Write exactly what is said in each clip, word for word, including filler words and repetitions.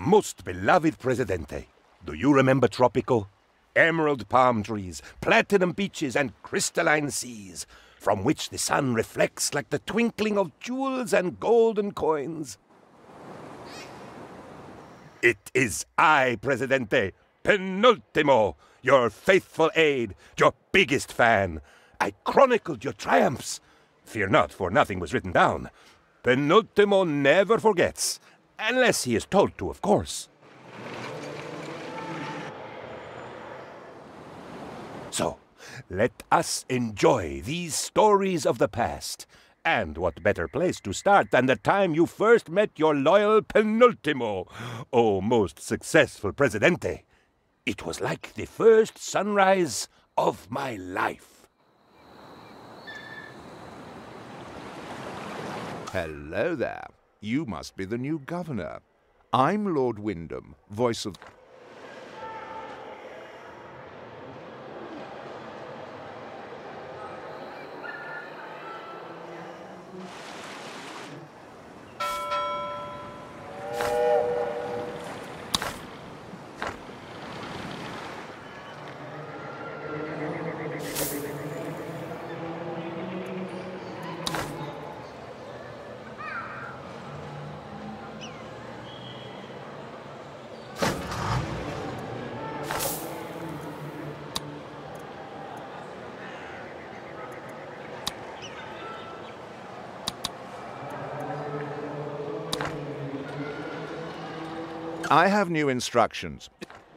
Most beloved Presidente, do you remember Tropico? Emerald palm trees, platinum beaches, and crystalline seas, from which the sun reflects like the twinkling of jewels and golden coins. It is I, Presidente, Penultimo, your faithful aide, your biggest fan. I chronicled your triumphs. Fear not, for nothing was written down. Penultimo never forgets, unless he is told to, of course. So, let us enjoy these stories of the past. And what better place to start than the time you first met your loyal Penultimo, oh most successful Presidente. It was like the first sunrise of my life. Hello there. You must be the new governor. I'm Lord Wyndham, voice of... I have new instructions.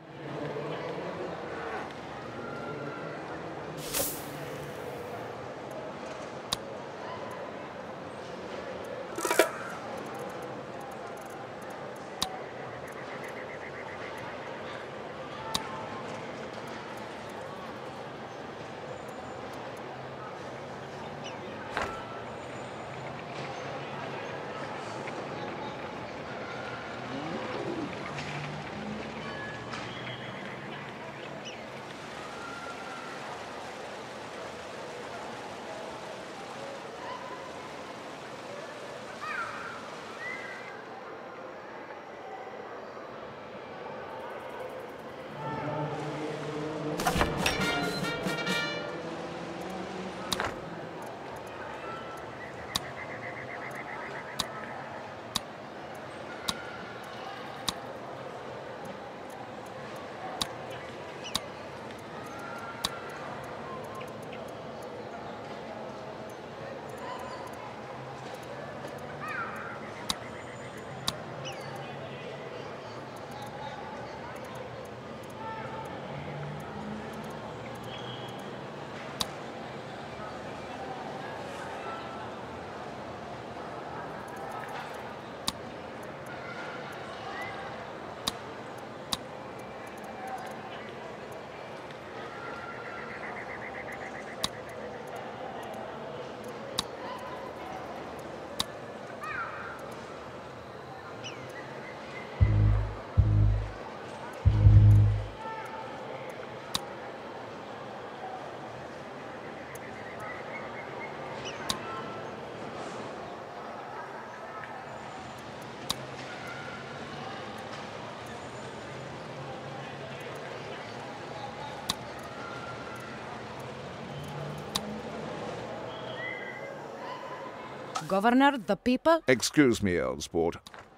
Governor, the people? Excuse me, old sport.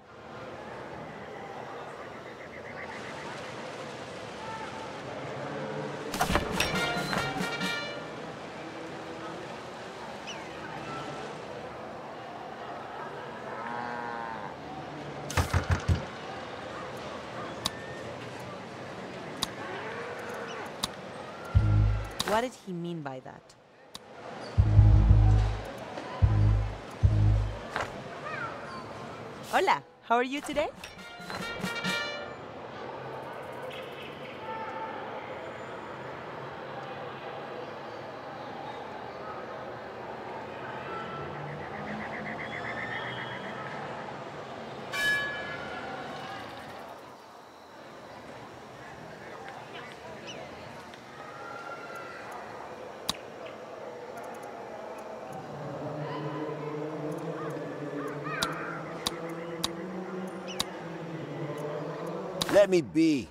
What did he mean by that? Hola, how are you today? Let me be.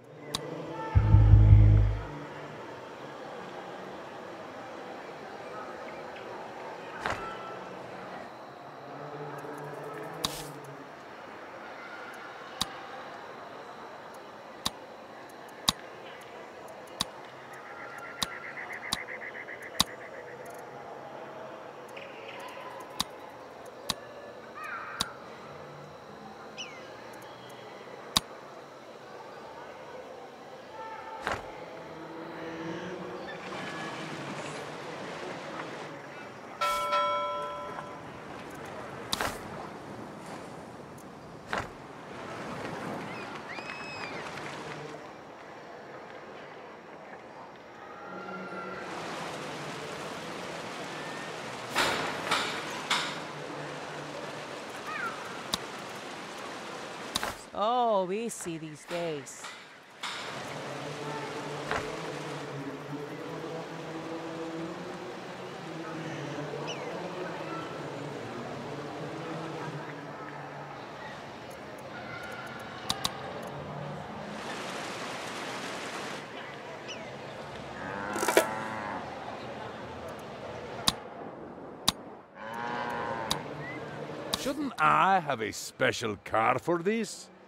Oh, easy these days. Shouldn't I have a special car for this?